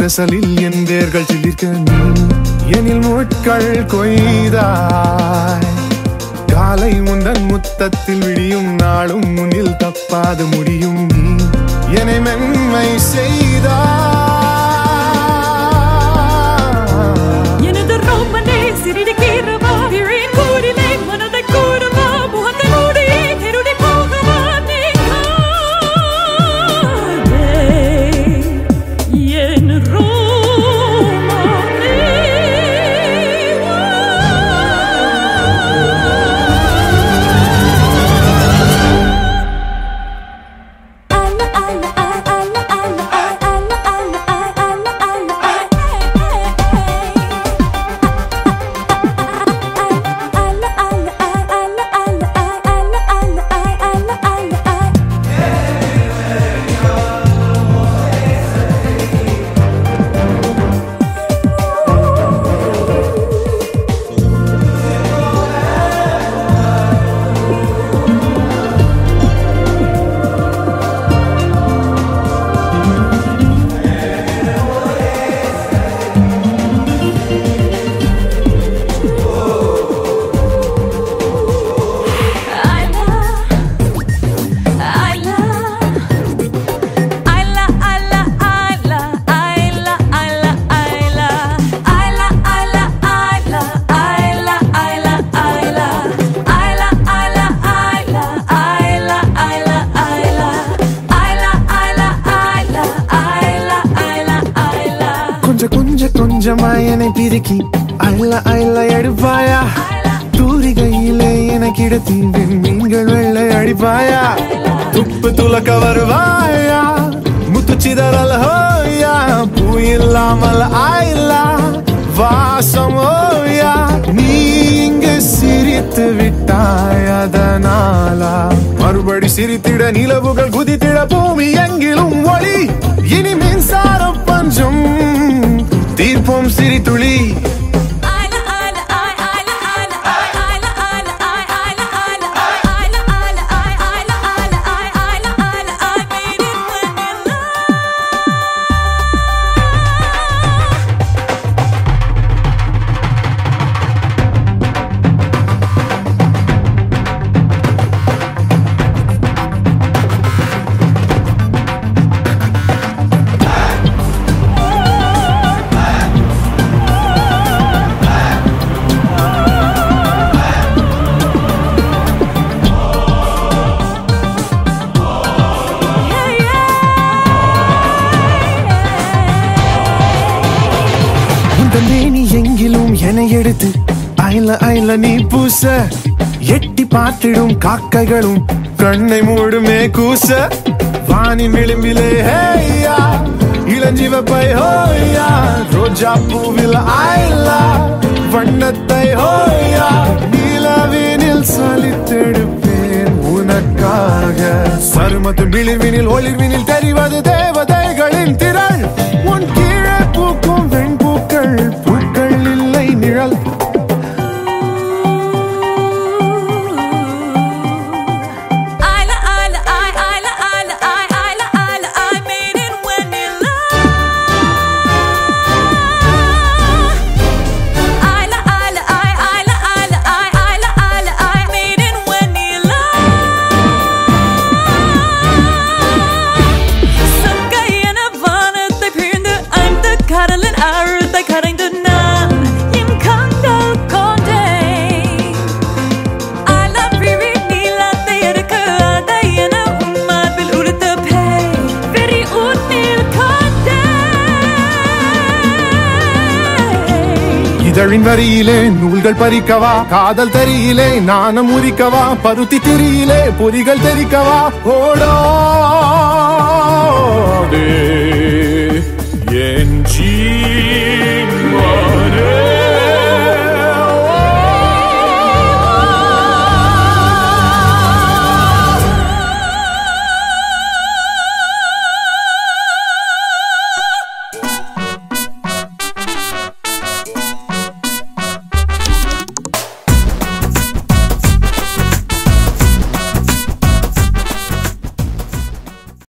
பெசலில் என் வேர்கள் சிலிர்க்க நீ எனில் முட்கள் கொய்தாய். காலை முந்தன் முத்தத்தில் விடியும் நாளும் முன்னில் தப்பாது முடியும் நீ என்னை மென்மை செய்தாய். எனது ரோமனே சிறிது கீரவா திரின் கூடிலே மனதை கூடவா முகத்தை மூடி திருடி போகவா நீ என் ரோமனே. கொஞ்சமாய் என்னை பிரிக்கி அள்ள அள்ள எடுப்பாயா. தூரிகையிலே என கிடத்தி நீங்கள் வெள்ளை அடிப்பாயா. துப்பு துலக்க வருவாயா முத்துச்சிதறல் ஹோயா. பூ இல்லாமல் ஆயில்லா வாசம் ஓயா. நீ இங்கு சிரித்து விட்டாய் அதனாலா மறுபடி சிரித்திட நிலவுகள் குதித்திட பூமி எங்கிலும் ஒளி. இனி மின்சார பஞ்சம் தீர்ப்போம் சிரித்துளி. நீ எங்கிலும் என எடுத்து ஐல ஐல நீ பூச. எட்டி பார்த்திடும் காக்கைகளும் கண்ணை மூடுமே கூச. வானின் விளிம்பிலே ஹேயா இளஞ்சிவப்பை ஹோயா. ரோஜா பூவில் ஐலா வண்ணத்தை ஹோயா. நிலவினில் சலித்தெடுப்பேன் உனக்காக. சருமத்து விளிர்வினில் ஒளிர்வினில் தெரிவது தேவதைகளின் திரள். உன் கீழே பூக்கும் வெண்பூக்கள் பூக்கள் இல்லை நிழல். இதழின் வரியிலே நூல்கள் பறிக்கவா. காதல் தரியிலே நாணம் உரிக்கவா. பருத்தி திரியிலே பொறிகள் தெரிக்கவா. ஓடோ